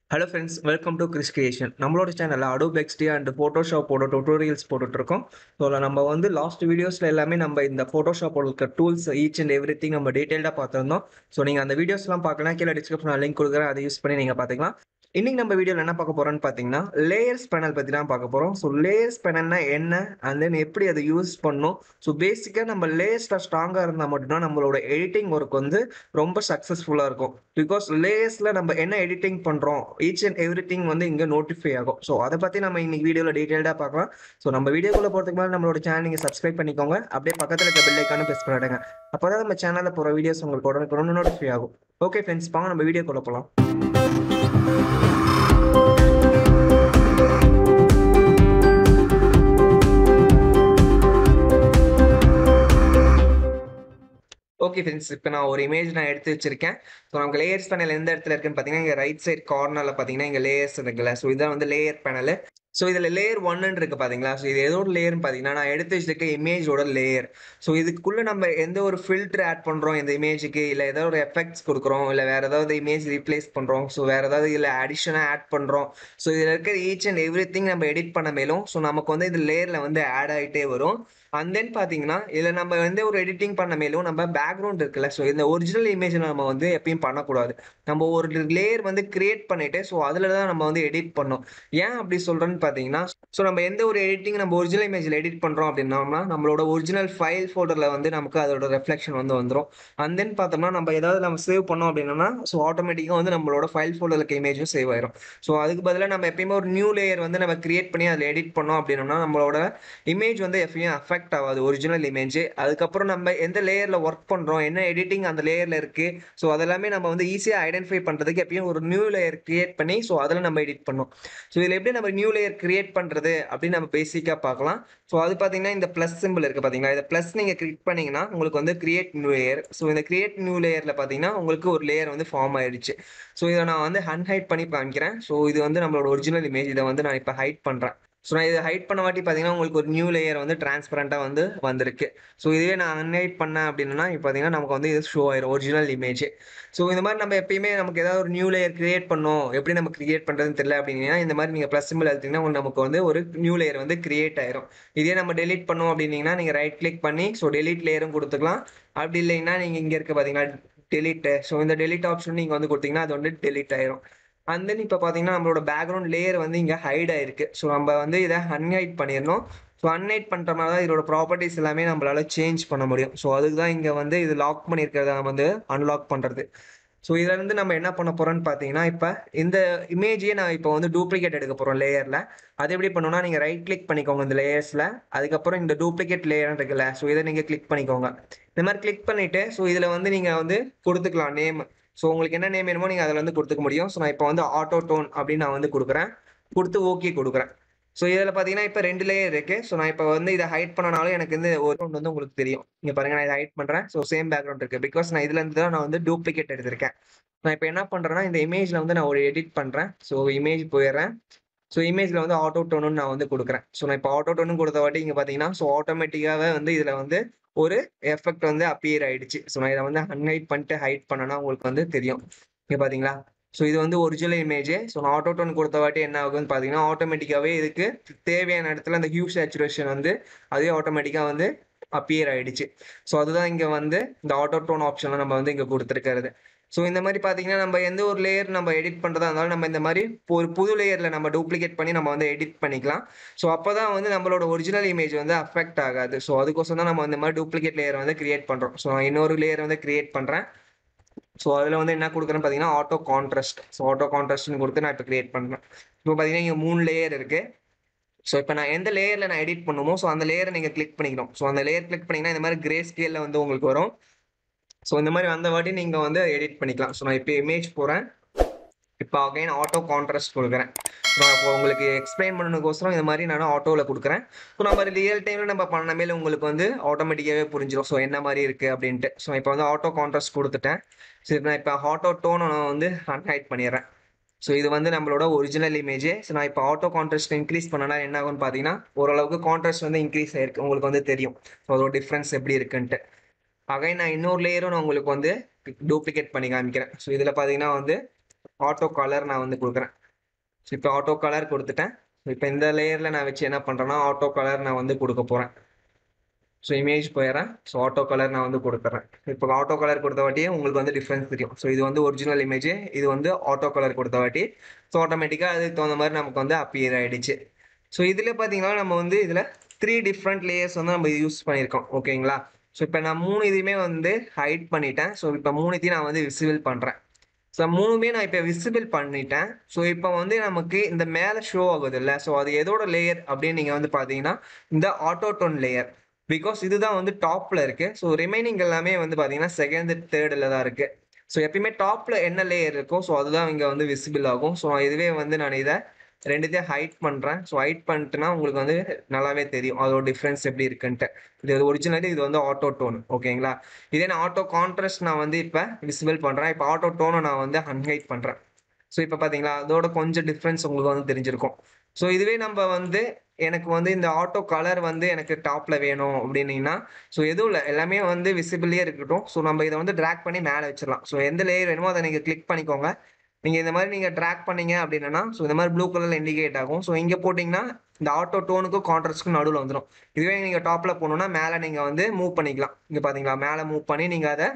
Hello friends, welcome to Chris creation. நம்மளோட சேனலில் Adobe XD and ஃபோட்டோஷாப்போட டுட்டோரியல்ஸ் போட்டுட்ருக்கோம். ஸோ அதில் நம்ம வந்து லாஸ்ட் வீடியோஸில் எல்லாமே நம்ம இந்த ஃபோட்டோஷாப்போட இருக்க tools each and every thing நம்ம டீட்டெயிலாக பார்த்துருந்தோம். ஸோ நீங்கள் அந்த வீடியோஸ்லாம் பார்க்கலாம், கீழே டிஸ்கிரிப்ஷனில் லிங்க் கொடுக்குறேன், அதை யூஸ் பண்ணி நீங்கள் பார்த்துக்கலாம். இன்னைக்கு நம்ம வீடியோவில் என்ன பார்க்க போகிறோம்னு பார்த்தீங்கன்னா, லேயர்ஸ் பேனல் பற்றி தான் பார்க்க போகிறோம். ஸோ லேயர்ஸ் பேனல்னா என்ன, அண்ட் தென் எப்படி அதை யூஸ் பண்ணணும். ஸோ பேசிக்காக நம்ம லேயர்ஸில் ஸ்ட்ராங்காக இருந்தால் மட்டும்தான் நம்மளோட எடிட்டிங் ஒர்க் வந்து ரொம்ப சக்ஸஸ்ஃபுல்லாக இருக்கும். பிகாஸ் லேயர்ஸில் நம்ம என்ன எடிட்டிங் பண்ணுறோம், ஈச் அண்ட் எவ்ரி திங் வந்து இங்கே நோட்டிஃபை ஆகும். ஸோ அதை பற்றி நம்ம இன்னைக்கு வீடியோவில் டீட்டெயில்டாக பார்க்கலாம். ஸோ நம்ம வீடியோக்குள்ளே போகிறதுக்கு மேலே நம்மளோட சேனல் நீங்கள் சப்ஸ்கிரைப் பண்ணிக்கோங்க. அப்படியே பக்கத்தில் இருக்க பெல் ஐக்கானும் ப்ரெஸ் பண்ணிடுங்க. அப்போ தான் நம்ம சேனலில் போகிற வீடியோஸ் உங்களுக்கு உடனுக்குடன் நோட்டிஃபை ஆகும். ஓகே ஃப்ரெண்ட்ஸ், வாங்க நம்ம வீடியோக்குள்ளே போகலாம். ஓகே ஃப்ரெண்ட்ஸ், இப்போ நான் ஒரு இமேஜ் எடுத்து வச்சிருக்கேன். ஸோ நமக்கு லேயர்ஸ் பேனல் எந்த இடத்துல இருக்குன்னு பார்த்தீங்கன்னா, இங்கே ரைட் சைட் கார்னரில் பார்த்தீங்கன்னா இங்கே லேயர்ஸ் இருக்குல்ல. ஸோ இதான் வந்து லேயர் பேனல். ஸோ இதில் லேயர் ஒன்னு இருக்கு பார்த்தீங்களா. ஸோ இது எதோட லேயர்னு பார்த்தீங்கன்னா, நான் எடுத்து வச்சிருக்க இமேஜோட லேயர். ஸோ இதுக்குள்ளே நம்ம எந்த ஒரு ஃபில்டர் ஆட் பண்ணுறோம் இந்த இமேஜுக்கு, இல்லை ஏதாவது ஒரு எஃபெக்ட்ஸ் கொடுக்குறோம், இல்லை வேறு ஏதாவது இமேஜ் ரீப்ளேஸ் பண்ணுறோம், ஸோ வேறு ஏதாவது இதில் அடிஷனாக ஆட் பண்ணுறோம். ஸோ இதில் இருக்கிற ஈச் அண்ட் எவ்ரி திங் நம்ம எடிட் பண்ண மேலும் ஸோ நமக்கு வந்து இது லேயரில் வந்து ஆட் ஆகிட்டே வரும். அண்ட் தென் பார்த்தீங்கன்னா, இதில் நம்ம வந்து ஒரு எடிட்டிங் பண்ண மேலும் நம்ம பேக்ரவுண்ட் இருக்குல்ல. ஸோ இந்த ஒரிஜினல் இமேஜை நம்ம வந்து எப்பயும் பண்ணக்கூடாது. நம்ம ஒரு லேயர் வந்து கிரியேட் பண்ணிட்டு ஸோ அதில் தான் நம்ம வந்து எடிட் பண்ணோம். ஏன் அப்படி சொல்கிறேன்னு பார்த்தீங்கன்னா, ஸோ நம்ம எந்த ஒரு எடிட்டிங் நம்ம ஒரிஜினல் இமேஜில் எடிட் பண்ணுறோம் அப்படின்னோம்னா, நம்மளோட ஒரிஜினல் ஃபைல் ஃபோல்டரில் வந்து நமக்கு அதோட ரெஃப்ளெக்ஷன் வந்து வந்துடும். அண்ட் தென் பார்த்தோம்னா, நம்ம ஏதாவது நம்ம சேவ் பண்ணோம் அப்படின்னா ஸோ ஆட்டோமேட்டிக்காக வந்து நம்மளோட ஃபைல் ஃபோல்டரில் இருக்க இமேஜும் சேவ் ஆயிரும். ஸோ அதுக்கு பதிலாக நம்ம எப்பயுமே ஒரு நியூ லேயர் வந்து நம்ம கிரியேட் பண்ணி அதில் எடிட் பண்ணோம் அப்படின்னோம்னா, நம்மளோட இமேஜ் வந்து எப்பயும் அஃபெக்ட் ஆகாது, ஒரிஜினல் இமேஜ். அதுக்கப்புறம் நம்ம எந்த லேயரில் ஒர்க் பண்ணுறோம், என்ன எடிட்டிங் அந்த லேயரில் இருக்குது, ஸோ அதெல்லாமே நம்ம வந்து ஈஸியாக ஐடென்டிஃபை பண்ணுறதுக்கு எப்பயும் ஒரு நியூ லேயர் கிரியேட் பண்ணி ஸோ அதில் நம்ம எடிட் பண்ணோம். ஸோ இதில் எப்படி நம்ம நியூ லேயர் கிரியேட் பண்ணுறது அப்படின்னு நம்ம பேசிக்காக பார்க்கலாம். ஸோ அது பார்த்தீங்கன்னா இந்த ப்ளஸ் சிம்பிள் இருக்குது பார்த்தீங்களா. இதை ப்ளஸ் நீங்கள் கிளிக் பண்ணிங்கன்னா உங்களுக்கு வந்து கிரியேட் நியூ லேயர். ஸோ இந்த கிரியேட் நியூ லேயரில் பார்த்தீங்கன்னா உங்களுக்கு ஒரு லேயர் வந்து ஃபார்ம் ஆயிடுச்சு. ஸோ இதை நான் வந்து அன்ஹைட் பண்ணி காமிக்கிறேன். ஸோ இது வந்து நம்மளோட ஒரிஜினல் இமேஜ். இதை வந்து நான் இப்போ ஹைட் பண்ணுறேன். ஸோ நான் இதை ஹைட் பண்ண வாட்டி பார்த்தீங்கன்னா உங்களுக்கு ஒரு நியூ லேயர் வந்து டிரான்ஸ்பரண்டாக வந்து வந்திருக்கு. ஸோ இதுவே நான் அன்ஹைட் பண்ணேன் அப்படின்னா இப்போ பார்த்தீங்கன்னா நமக்கு வந்து இது ஷோ ஆயிரும் ஒரிஜினல் இமேஜ். ஸோ இந்த மாதிரி நம்ம எப்பயுமே நமக்கு ஏதாவது ஒரு நியூ லேயர் கிரியேட் பண்ணோம், எப்படி நம்ம கிரியேட் பண்ணுறதுன்னு தெரியல அப்படின்னா இந்த மாதிரி நீங்கள் ப்ளஸ் சிம்பிள் எடுத்தீங்கன்னா நமக்கு வந்து ஒரு நியூ லேயர் வந்து கிரியேட் ஆயிரும். இதே நம்ம டெலிட் பண்ணோம் அப்படின்னீங்கன்னா நீங்கள் ரைட் கிளிக் பண்ணி ஸோ டெலிட் லேயரும் கொடுத்துக்கலாம். அப்படி இல்லைன்னா நீங்கள் இங்கே இருக்க பார்த்தீங்கன்னா டெலிட். ஸோ இந்த டெலிட் ஆப்ஷன் நீங்கள் வந்து கொடுத்தீங்கன்னா அது வந்து டெலிட் ஆயிரும். அண்ட் தென் இப்போ பார்த்தீங்கன்னா நம்மளோட பேக்ரவுண்ட் லேயர் வந்து இங்கே ஹைட் ஆயிருக்கு. ஸோ நம்ம வந்து இதை அன்ஹைட் பண்ணிடணும். ஸோ அன்ஹைட் பண்ணுற மாதிரி தான் இதோட ப்ராப்பர்ட்டிஸ் எல்லாமே நம்மளால சேஞ்ச் பண்ண முடியும். ஸோ அதுக்கு தான் இங்கே வந்து இது லாக் பண்ணியிருக்கிறத நம்ம வந்து அன்லாக் பண்ணுறது. ஸோ இதுலேருந்து நம்ம என்ன பண்ண போகிறோம்னு பார்த்தீங்கன்னா, இப்போ இந்த இமேஜையே நான் இப்போ வந்து டூப்ளிகேட் எடுக்க போகிறோம் லேயரில். அது எப்படி பண்ணணும்னா, நீங்கள் ரைட் கிளிக் பண்ணிக்கோங்க இந்த லேயர்ஸில். அதுக்கப்புறம் இந்த டூப்ளிகேட் லேயர் இருக்குல்ல, ஸோ இதை நீங்கள் கிளிக் பண்ணிக்கோங்க. இந்த மாதிரி கிளிக் பண்ணிவிட்டு ஸோ இதில் வந்து நீங்கள் வந்து கொடுத்துக்கலாம் நேம். ஸோ உங்களுக்கு என்ன நேம் வேணுமோ நீங்கள் அதில் வந்து கொடுத்துக்க முடியும். ஸோ நான் இப்போ வந்து ஆட்டோ டோன் அப்படின்னு நான் வந்து கொடுக்குறேன். கொடுத்து ஓகே கொடுக்குறேன். ஸோ இதில் பார்த்தீங்கன்னா இப்போ 2 லேயர் இருக்குது. ஸோ நான் இப்போ வந்து இதை ஹைட் பண்ணனாலும் எனக்கு வந்து ஒரு டோன் வந்து உங்களுக்கு தெரியும். இங்கே பாருங்கள், நான் இதை ஹைட் பண்ணுறேன். ஸோ சேம் பேக்ரவுண்ட் இருக்குது. பிகாஸ் நான் இதுலேருந்து தான் நான் வந்து டூப்ளிகேட் எடுத்திருக்கேன். நான் இப்போ என்ன பண்ணுறேன்னா, இந்த இமேஜில் வந்து நான் ஒரு எடிட் பண்ணுறேன். ஸோ இமேஜ் போயிடுறேன். ஸோ இமேஜில் வந்து ஆட்டோ டோனுன்னு நான் வந்து கொடுக்குறேன். ஸோ நான் இப்போ ஆட்டோ டோனு கொடுத்த வாட்டி இங்கே பார்த்தீங்கன்னா ஸோ ஆட்டோமேட்டிக்காகவே வந்து இதில் வந்து ஒரு எஃபெக்ட் வந்து அப்பியர் ஆயிடுச்சு. ஸோ நான் இதை வந்து அன்ஹைட் பண்ணிட்டு ஹைட் பண்ணனா உங்களுக்கு வந்து தெரியும். இங்கே பார்த்தீங்களா. ஸோ இது வந்து ஒரிஜினல் இமேஜ். ஸோ நான் ஆட்டோ டோன் கொடுத்த வாட்டி என்ன ஆகுதுன்னு பார்த்தீங்கன்னா, ஆட்டோமேட்டிக்காகவே இதுக்கு தேவையான இடத்துல அந்த ஹியூ சேச்சுரேஷன் வந்து அதே ஆட்டோமேட்டிக்காக வந்து அப்பியர் ஆயிடுச்சு. ஸோ அதுதான் இங்கே வந்து இந்த ஆட்டோ டோன் ஆப்ஷனில் நம்ம வந்து இங்கே கொடுத்துருக்கிறது. ஸோ இந்த மாதிரி பார்த்தீங்கன்னா, நம்ம எந்த ஒரு லேயர் நம்ம எடிட் பண்ணுறதா இருந்தாலும் நம்ம இந்த மாதிரி ஒரு புது லேயரில் நம்ம டூப்ளிகேட் பண்ணி நம்ம வந்து எடிட் பண்ணிக்கலாம். ஸோ அப்போ தான் வந்து நம்மளோட ஒரிஜினல் இமேஜ் வந்து அஃபெக்ட் ஆகாது. ஸோ அதுக்கோசம் தான் நம்ம இந்த மாதிரி டூப்ளிகேட் லேயர் வந்து கிரியேட் பண்ணுறோம். ஸோ நான் இன்னொரு லேயர் வந்து கிரியேட் பண்ணுறேன். ஸோ அதில் வந்து என்ன கொடுக்குறேன்னு பார்த்தீங்கன்னா ஆட்டோ கான்ட்ராஸ்ட். ஸோ ஆட்டோ கான்ட்ராஸ்ட்னு கொடுத்து நான் இப்போ கிரியேட் பண்ணுறேன். இப்போ பார்த்தீங்கன்னா இங்கே 3 லேயர் இருக்குது. ஸோ இப்போ நான் எந்த லேயரில் நான் எடிட் பண்ணுமோ ஸோ அந்த லேயரை நீங்கள் கிளிக் பண்ணிக்கணும். ஸோ அந்த லேயர் கிளிக் பண்ணிங்கன்னா இந்த மாதிரி கிரே ஸ்கேலில் வந்து உங்களுக்கு வரும். ஸோ இந்த மாதிரி வந்த வாட்டி நீங்கள் வந்து எடிட் பண்ணிக்கலாம். ஸோ நான் இப்போ இமேஜ் போகிறேன். இப்போ அகைன் ஆட்டோ கான்ட்ராஸ்ட் கொடுக்குறேன். நான் இப்போ உங்களுக்கு எக்ஸ்பிளைன் பண்ணதுக்கோசரம் இந்த மாதிரி நான் ஆட்டோவில் கொடுக்குறேன். ஸோ நம்ம ரியல் டைமில் நம்ம பண்ண மேலே உங்களுக்கு வந்து ஆட்டோமேட்டிக்காகவே புரிஞ்சிடும். ஸோ என்ன மாதிரி இருக்குது அப்படின்ட்டு. ஸோ இப்போ வந்து ஆட்டோ கான்ட்ராஸ்ட் கொடுத்துட்டேன். சரி, நான் இப்போ ஆட்டோ டோனை நான் வந்து அன்ஹைட் பண்ணிடுறேன். ஸோ இது வந்து நம்மளோட ஒரிஜினல் இமேஜ். ஸோ நான் இப்போ ஆட்டோ கான்ட்ராஸ்ட் இன்க்ரீஸ் பண்ணனா என்ன ஆகும்னு பார்த்தீங்கன்னா, ஓரளவுக்கு கான்ட்ராஸ்ட் வந்து இன்க்ரீஸ் ஆயிருக்கு. உங்களுக்கு வந்து தெரியும் ஸோ அதோட டிஃப்ரென்ஸ் எப்படி இருக்குன்ட்டு. அகைன் நான் இன்னொரு லேயரும் நான் உங்களுக்கு வந்து டூப்ளிகேட் பண்ணி காமிக்கிறேன். ஸோ இதில் பார்த்தீங்கன்னா வந்து ஆட்டோ கலர் நான் வந்து கொடுக்குறேன். ஸோ இப்போ ஆட்டோ கலர் கொடுத்துட்டேன். இப்போ இந்த லேயரில் நான் வச்சு என்ன பண்ணுறேன்னா ஆட்டோ கலர் நான் வந்து கொடுக்க போகிறேன். ஸோ இமேஜ் போயிடுறேன். ஸோ ஆட்டோ கலர் நான் வந்து கொடுத்துட்றேன். இப்போ ஆட்டோ கலர் கொடுத்த வாட்டியே உங்களுக்கு வந்து டிஃப்ரென்ஸ் தெரியும். ஸோ இது வந்து ஒரிஜினல் இமேஜ், இது வந்து ஆட்டோ கலர் கொடுத்த வாட்டி. ஸோ ஆட்டோமேட்டிக்காக அதுக்கு தகுந்த மாதிரி நமக்கு வந்து அப்பியர் ஆகிடுச்சு. ஸோ இதில் பார்த்தீங்கன்னா நம்ம வந்து இதில் 3 டிஃப்ரெண்ட் லேயர்ஸ் வந்து நம்ம யூஸ் பண்ணியிருக்கோம். ஓகேங்களா? ஸோ இப்போ நான் 3 இதையுமே வந்து ஹைட் பண்ணிட்டேன். ஸோ இப்போ 3த்தையும் நான் வந்து விசிபிள் பண்ணுறேன். ஸோ 3மே நான் இப்போ விசிபிள் பண்ணிட்டேன். ஸோ இப்போ வந்து நமக்கு இந்த மேலே ஷோ ஆகுது இல்லை? ஸோ அது எதோட லேயர் அப்படின்னு நீங்கள் வந்து பார்த்தீங்கன்னா இந்த ஆட்டோடோன் லேயர். பிகாஸ் இதுதான் வந்து டாப்ல இருக்கு. ஸோ ரிமைனிங் எல்லாமே வந்து பார்த்தீங்கன்னா செகண்ட், தேர்டில் தான் இருக்கு. ஸோ எப்பயுமே டாப்ல என்ன லேயர் இருக்கோ ஸோ அதுதான் இங்கே வந்து விசிபிள் ஆகும். ஸோ இதுவே வந்து நான் இதை ரெண்டுத்தையும் ஹைட் பண்ணுறேன். ஸோ ஹைட் பண்ணிட்டுனா உங்களுக்கு வந்து நல்லாவே தெரியும் அதோட டிஃப்ரென்ஸ் எப்படி இருக்குன்ட்டு. இது ஒரிஜினலி இது வந்து ஆட்டோ டோன். ஓகேங்களா? இதே நான் ஆட்டோ கான்ட்ராஸ்ட் நான் வந்து இப்போ விசிபிள் பண்ணுறேன். இப்போ ஆட்டோ டோனை நான் வந்து அன்ஹைட் பண்ணுறேன். ஸோ இப்போ பார்த்தீங்களா அதோட கொஞ்சம் டிஃப்ரென்ஸ் உங்களுக்கு வந்து தெரிஞ்சிருக்கும். ஸோ இதுவே நம்ம வந்து எனக்கு வந்து இந்த ஆட்டோ கலர் வந்து எனக்கு டாப்ல வேணும் அப்படின்னீங்கன்னா ஸோ எதுவும் இல்லை, எல்லாமே வந்து விசிபிளே இருக்கட்டும். ஸோ நம்ம இதை வந்து ட்ராக் பண்ணி மேலே வச்சிடலாம். ஸோ எந்த லேயர் வேணுமோ அதை நீங்கள் கிளிக் பண்ணிக்கோங்க. நீங்க இந்த மாதிரி நீங்க ட்ராக் பண்ணீங்க அப்படின்னா ஸோ இந்த மாதிரி ப்ளூ கலர்ல இண்டிகேட் ஆகும். ஸோ இங்க போட்டீங்கன்னா இந்த ஆட்டோ டோனுக்கும் கான்ட்ராஸ்ட்க்கும் நடுவில் வந்துடும். இதுவே நீங்க டாப்ல போகணும்னா மேலே நீங்க வந்து மூவ் பண்ணிக்கலாம். இங்க பாத்தீங்களா மேலே மூவ் பண்ணி நீங்க அதை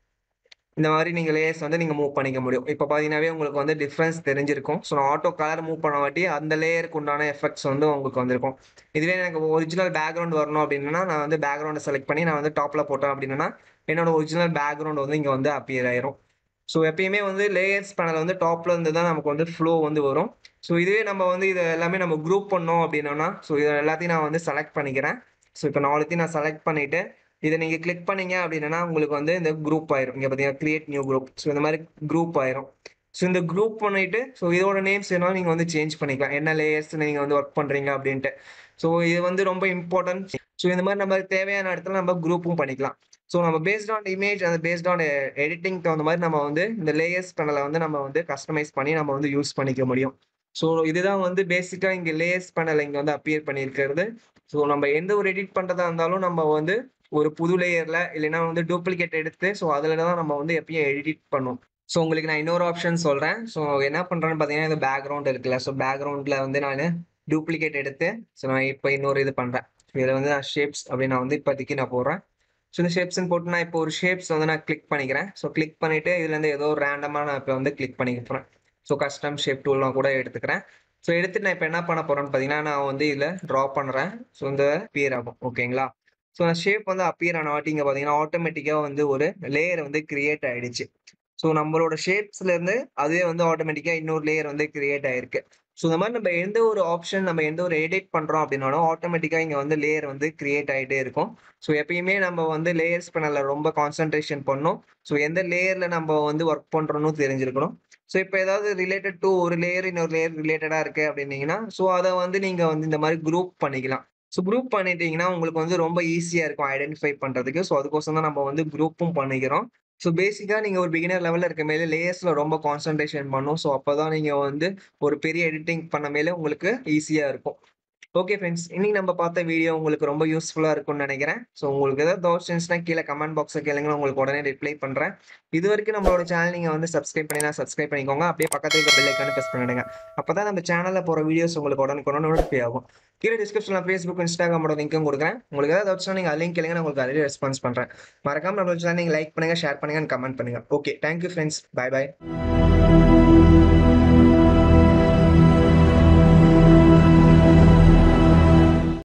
இந்த மாதிரி நீங்க லேயர்ஸ் வந்து நீங்க மூவ் பண்ணிக்க முடியும். இப்போ பாத்தீங்கன்னாவே உங்களுக்கு வந்து டிஃபரன்ஸ் தெரிஞ்சிருக்கும். ஸோ நான் ஆட்டோ கலர் மூவ் பண்ண வாட்டி அந்த லேயருக்கு உண்டான எஃபெக்ட்ஸ் வந்து உங்களுக்கு வந்திருக்கும். இதுவே எனக்கு ஒரிஜினல் பேக்ரவுண்ட் வரணும் அப்படின்னா நான் வந்து பேக்ரவுண்டை செலக்ட் பண்ணி நான் வந்து டாப்ல போட்டேன் அப்படின்னா என்னோட ஒரிஜினல் பேக்ரவுண்ட் வந்து இங்க வந்து அப்பியர் ஆயிரும். ஸோ எப்பயுமே வந்து லேயர்ஸ் பேனல் வந்து டாப்ல இருந்து தான் நமக்கு வந்து ஃப்ளோ வந்து வரும். ஸோ இதுவே நம்ம வந்து இது எல்லாமே நம்ம குரூப் பண்ணோம் அப்படின்னா ஸோ இது எல்லாத்தையும் நான் வந்து செலக்ட் பண்ணிக்கிறேன். ஸோ இப்போ 4த்தையும் நான் செலக்ட் பண்ணிட்டு இதை நீங்க கிளிக் பண்ணீங்க அப்படின்னா உங்களுக்கு வந்து இந்த குரூப் ஆயிரும். இங்க பாத்தீங்கன்னா கிரியேட் நியூ குரூப். ஸோ இந்த மாதிரி குரூப் ஆயிரும். ஸோ இந்த குரூப் பண்ணிட்டு ஸோ இதோட நேம்ஸ் வேணாலும் நீங்க வந்து சேஞ்ச் பண்ணிக்கலாம். என்ன லேயர்ஸ் நீங்க வந்து ஒர்க் பண்றீங்க அப்படின்ட்டு. ஸோ இது வந்து ரொம்ப இம்பார்ட்டன்ட். ஸோ இந்த மாதிரி நம்ம தேவையான இடத்துல நம்ம குரூப்பும் பண்ணிக்கலாம். ஸோ நம்ம பேஸ்ட் ஆன் இமேஜ் அந்த பேஸ்ட் ஆன் எடிட்டிங் தகுந்த மாதிரி நம்ம வந்து இந்த லேயர்ஸ் பேனலை வந்து நம்ம வந்து கஸ்டமைஸ் பண்ணி நம்ம வந்து யூஸ் பண்ணிக்க முடியும். ஸோ இதுதான் வந்து பேசிக்கா இங்க லேயர்ஸ் பேனல் இங்க வந்து அப்பியர் பண்ணியிருக்கிறது. ஸோ நம்ம எந்த ஒரு எடிட் பண்றதா இருந்தாலும் நம்ம வந்து ஒரு புது லேயர்ல இல்லைன்னா வந்து டூப்ளிகேட் எடுத்து ஸோ அதுல தான் நம்ம வந்து எப்பயும் எடிட் பண்ணுவோம். ஸோ உங்களுக்கு நான் இன்னொரு ஆப்ஷன் சொல்றேன். ஸோ என்ன பண்றேன்னு பார்த்தீங்கன்னா இந்த பேக்ரவுண்ட் இருக்குல்ல. ஸோ பேக்ரவுண்ட்ல வந்து நான் டூப்ளிகேட் எடுத்து ஸோ நான் இப்போ இன்னொரு இது பண்றேன். இதில் வந்து நான் ஷேப்ஸ் அப்படின்னு நான் வந்து இப்போதைக்கு நான் போடுறேன். ஸோ இந்த ஷேப்ஸ்ன்னு போட்டு நான் இப்போ ஒரு ஷேப்ஸ் வந்து நான் கிளிக் பண்ணிக்கிறேன். ஸோ கிளிக் பண்ணிட்டு இதுலேருந்து ஏதோ ஒரு ரேண்டமாக நான் இப்போ வந்து கிளிக் பண்ணிக்க போகிறேன். ஸோ கஸ்டம் ஷேப் டூல்லாம் கூட எடுத்துக்கிறேன். ஸோ எடுத்துட்டு நான் இப்போ என்ன பண்ண போறேன்னு பார்த்தீங்கன்னா நான் வந்து இதில் ட்ரா பண்ணுறேன். ஸோ இந்த அப்பியர் ஆகும். ஓகேங்களா? ஸோ அந்த ஷேப் வந்து அப்பியர் ஆன வாட்டி இங்கே பார்த்தீங்கன்னா ஆட்டோமேட்டிக்காக வந்து ஒரு லேயர் வந்து கிரியேட் ஆயிடுச்சு. ஸோ நம்மளோட ஷேப்ஸ்ல இருந்து அதுவே வந்து ஆட்டோமேட்டிக்காக இன்னொரு லேயர் வந்து கிரியேட் ஆயிருக்கு. ஸோ இந்த மாதிரி நம்ம எந்த ஒரு ஆப்ஷன் நம்ம எந்த ஒரு எடிட் பண்றோம் அப்படின்னாலும் ஆட்டோமேட்டிக்காக இங்கே வந்து லேயர் வந்து கிரியேட் ஆகிட்டே இருக்கும். ஸோ எப்பயுமே நம்ம வந்து லேயர்ஸ் பேனல்ல ரொம்ப கான்சென்ட்ரேஷன் பண்ணணும். ஸோ எந்த லேயர்ல நம்ம வந்து ஒர்க் பண்றோம்னு தெரிஞ்சிருக்கணும். ஸோ இப்போ ஏதாவது ரிலேட்டட் டு ஒரு லேயர் இன்னொரு லேயர் ரிலேட்டடா இருக்கு அப்படின்னீங்கன்னா ஸோ அதை வந்து நீங்க வந்து இந்த மாதிரி குரூப் பண்ணிக்கலாம். ஸோ குரூப் பண்ணிட்டீங்கன்னா உங்களுக்கு வந்து ரொம்ப ஈஸியா இருக்கும் ஐடென்டிஃபை பண்றதுக்கு. ஸோ அதுக்கோசம் தான் நம்ம வந்து குரூப்பும் பண்ணிக்கிறோம். ஸோ பேசிக்கா நீங்க ஒரு பிகினர் லெவல்ல இருக்க மேல லேயர்ஸ்ல ரொம்ப கான்சென்ட்ரேஷன் பண்ணும். ஸோ அப்பதான் நீங்க வந்து ஒரு பெரிய எடிட்டிங் பண்ண மேல உங்களுக்கு ஈஸியா இருக்கும். ஓகே ஃப்ரெண்ட்ஸ், இன்னைக்கு நம்ம பார்த்த வீடியோ உங்களுக்கு ரொம்ப யூஸ்ஃபுல்லா இருக்கும்னு நினைக்கிறேன். ஸோ உங்களுக்கு ஏதாவது டவுட்ஸ் இருந்துச்சுன்னா கீழே கமெண்ட் பாக்ஸ்ல கேளுங்க, உங்களுக்கு உடனே ரிப்ளை பண்றேன். இது வரைக்கும் நம்மளோட சேனல் நீங்க வந்து சப்ஸ்கிரைப் பண்ணினா சப்ஸ்கிரைப் பண்ணிக்கோங்க. அப்படியே பக்கத்துல இருக்க பெல் ஐக்கான பிரஸ் பண்ணிடுங்க. அப்பதான் நம்ம சேனல்ல போற வீடியோஸ் உங்களுக்கு உடனுக்குடன் நோட்டிஃபை ஆகும். கீழே டிஸ்கிரிப்ஷன்ல Facebook, Instagramோட லிங்க்கும் கொடுக்குறேன். உங்களுக்கு ஏதாவது டவுட்ஸ்னா நீங்க லிங்க் கேளுங்க, நான் உங்களுக்கு அதிலே ரெஸ்பான்ஸ் பண்றேன். மறக்காம நம்மளோட சேனல் நீங்க லைக் பண்ணுங்க, ஷேர் பண்ணுங்க, கமெண்ட் பண்ணுங்க. Okay, thank you friends. Bye by.